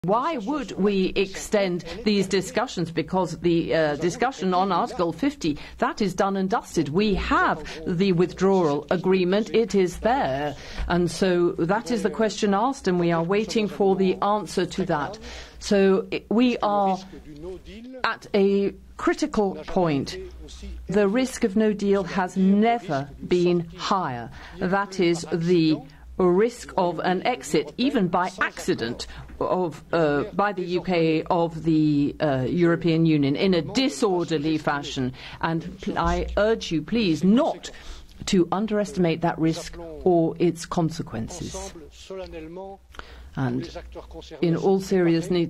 Why would we extend these discussions? Because the discussion on Article 50, that is done and dusted. We have the withdrawal agreement. It is there. And so that is the question asked, and we are waiting for the answer to that. So we are at a critical point. The risk of no deal has never been higher. That is the risk of an exit, even by accident, by the UK of the European Union in a disorderly fashion. And I urge you, please, not to underestimate that risk or its consequences. And in all seriousness,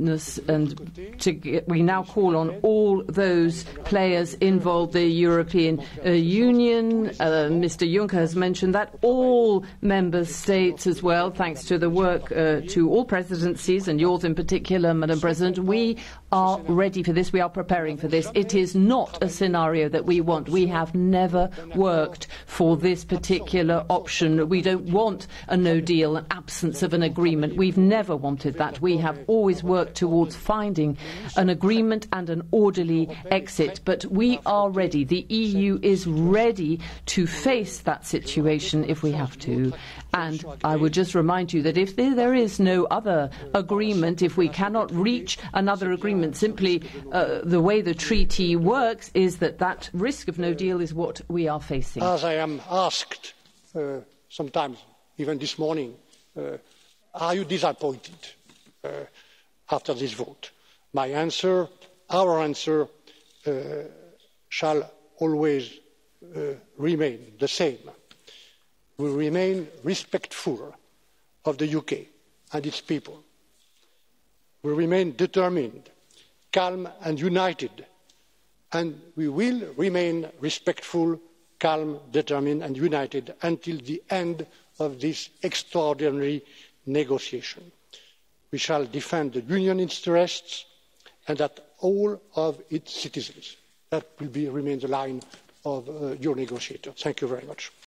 we now call on all those players involved, the European Union. Mr. Juncker has mentioned that, all member states as well, thanks to the work to all presidencies, and yours in particular, Madam President. We are ready for this. We are preparing for this. It is not a scenario that we want. We have never worked for this particular option. We don't want a no deal, an absence of an agreement. We've never wanted that. We have always worked towards finding an agreement and an orderly exit. But we are ready. The EU is ready to face that situation if we have to. And I would just remind you that if there is no other agreement, if we cannot reach another agreement, simply the way the treaty works is that risk of no deal is what we are facing. As I am asked sometimes, even this morning, are you disappointed after this vote? My answer, our answer, shall always remain the same. We remain respectful of the UK and its people. We remain determined, calm and united, and we will remain respectful, calm, determined and united until the end of this extraordinary negotiation. We shall defend the Union interests and that all of its citizens. That will remain the line of your negotiator. Thank you very much.